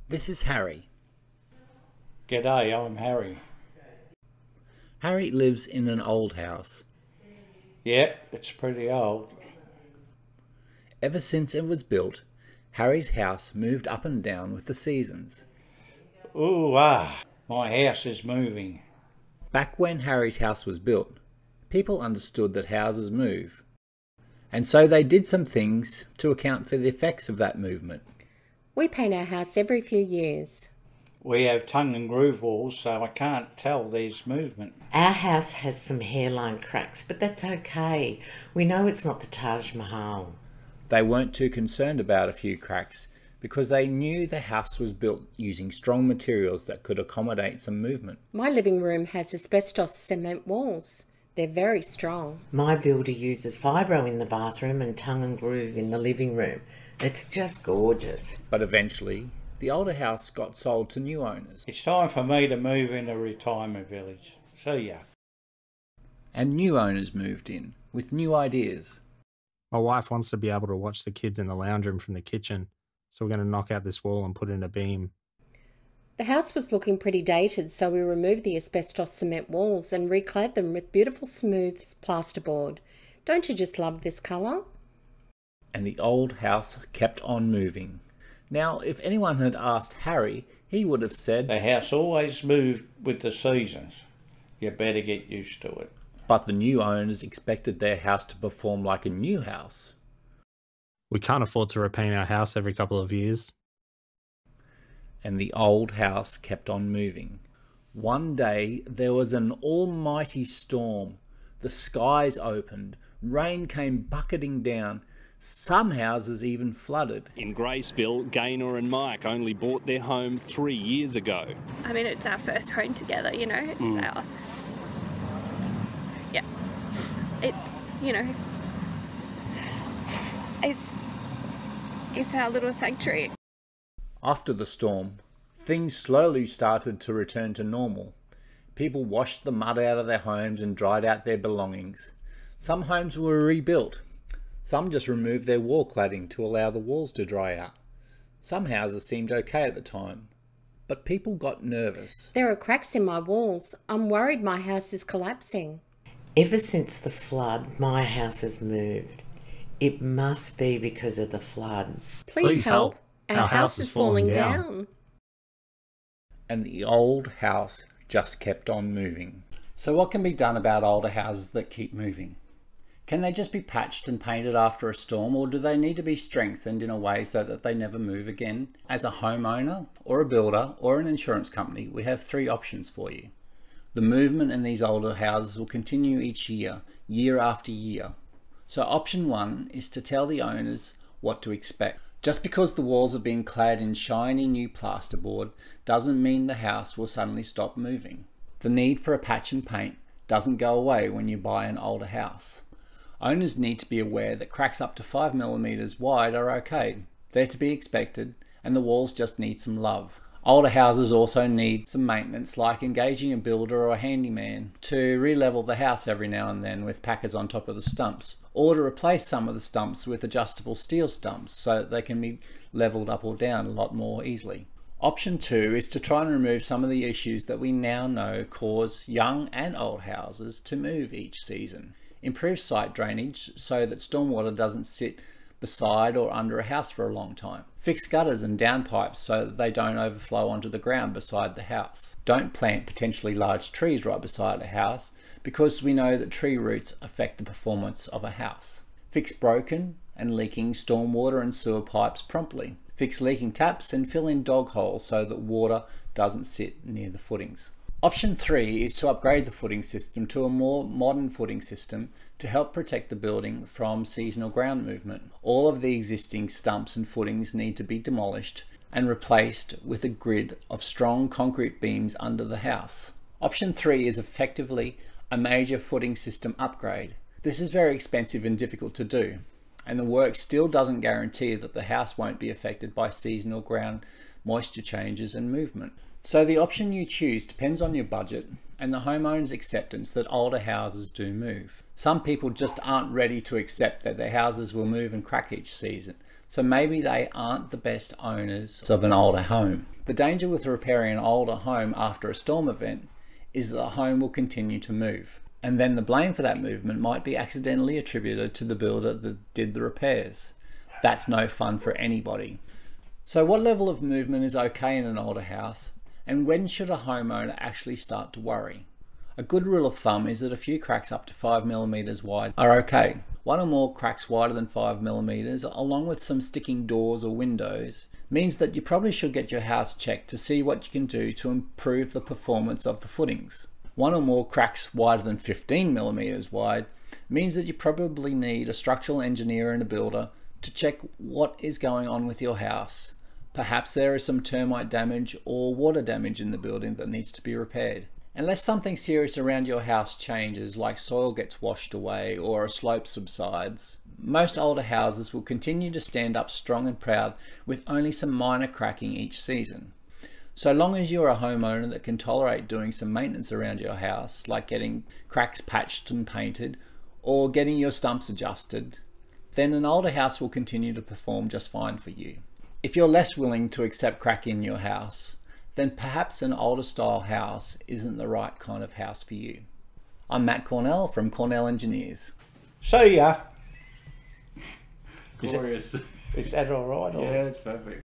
This is Harry. G'day, I'm Harry. Harry lives in an old house. Yeah, it's pretty old. Ever since it was built, Harry's house moved up and down with the seasons. My house is moving. Back when Harry's house was built, people understood that houses move. And so they did some things to account for the effects of that movement. We paint our house every few years. We have tongue and groove walls, so I can't tell there's movement. Our house has some hairline cracks, but that's okay. We know it's not the Taj Mahal. They weren't too concerned about a few cracks because they knew the house was built using strong materials that could accommodate some movement. My living room has asbestos cement walls. They're very strong. My builder uses fibro in the bathroom and tongue and groove in the living room. It's just gorgeous. But eventually, the older house got sold to new owners. It's time for me to move in a retirement village. See ya. And new owners moved in with new ideas. My wife wants to be able to watch the kids in the lounge room from the kitchen, so we're going to knock out this wall and put in a beam. The house was looking pretty dated, so we removed the asbestos cement walls and reclad them with beautiful smooth plasterboard. Don't you just love this colour? And the old house kept on moving. Now, if anyone had asked Harry, he would have said, The house always moved with the seasons. You better get used to it. But the new owners expected their house to perform like a new house. We can't afford to repaint our house every couple of years. And the old house kept on moving. One day there was an almighty storm. The skies opened, rain came bucketing down. Some houses even flooded. In Graceville, Gaynor and Mike only bought their home 3 years ago. I mean, it's our first home together, you know. It's our... Yeah. It's, you know... It's our little sanctuary. After the storm, things slowly started to return to normal. People washed the mud out of their homes and dried out their belongings. Some homes were rebuilt. Some just removed their wall cladding to allow the walls to dry out. Some houses seemed okay at the time, but people got nervous. There are cracks in my walls. I'm worried my house is collapsing. Ever since the flood, my house has moved. It must be because of the flood. Please help. Our house is falling down. And the old house just kept on moving. So what can be done about older houses that keep moving? Can they just be patched and painted after a storm, or do they need to be strengthened in a way so that they never move again? As a homeowner or a builder or an insurance company, we have 3 options for you. The movement in these older houses will continue each year, year after year. So option 1 is to tell the owners what to expect. Just because the walls have been clad in shiny new plasterboard doesn't mean the house will suddenly stop moving. The need for a patch and paint doesn't go away when you buy an older house. Owners need to be aware that cracks up to 5 mm wide are okay. They're to be expected, and the walls just need some love. Older houses also need some maintenance, like engaging a builder or a handyman to re-level the house every now and then with packers on top of the stumps, or to replace some of the stumps with adjustable steel stumps so that they can be leveled up or down a lot more easily. Option 2 is to try and remove some of the issues that we now know cause young and old houses to move each season. Improve site drainage so that stormwater doesn't sit beside or under a house for a long time. Fix gutters and downpipes so that they don't overflow onto the ground beside the house. Don't plant potentially large trees right beside a house because we know that tree roots affect the performance of a house. Fix broken and leaking stormwater and sewer pipes promptly. Fix leaking taps and fill in dog holes so that water doesn't sit near the footings. Option 3 is to upgrade the footing system to a more modern footing system to help protect the building from seasonal ground movement. All of the existing stumps and footings need to be demolished and replaced with a grid of strong concrete beams under the house. Option 3 is effectively a major footing system upgrade. This is very expensive and difficult to do, and the work still doesn't guarantee that the house won't be affected by seasonal ground moisture changes and movement. So the option you choose depends on your budget and the homeowner's acceptance that older houses do move. Some people just aren't ready to accept that their houses will move and crack each season. so maybe they aren't the best owners of an older home. The danger with repairing an older home after a storm event is that the home will continue to move, and then the blame for that movement might be accidentally attributed to the builder that did the repairs. That's no fun for anybody. So what level of movement is okay in an older house, and when should a homeowner actually start to worry? A good rule of thumb is that a few cracks up to 5mm wide are okay. One or more cracks wider than 5mm, along with some sticking doors or windows, means that you probably should get your house checked to see what you can do to improve the performance of the footings. One or more cracks wider than 15mm wide means that you probably need a structural engineer and a builder to check what is going on with your house. Perhaps there is some termite damage or water damage in the building that needs to be repaired. Unless something serious around your house changes, like soil gets washed away or a slope subsides, most older houses will continue to stand up strong and proud with only some minor cracking each season. So long as you're a homeowner that can tolerate doing some maintenance around your house, like getting cracks patched and painted or getting your stumps adjusted, then an older house will continue to perform just fine for you. If you're less willing to accept crack in your house, then perhaps an older style house isn't the right kind of house for you. I'm Matt Cornell from Cornell Engineers. See ya. Glorious. Is that all right? Or? Yeah, it's perfect.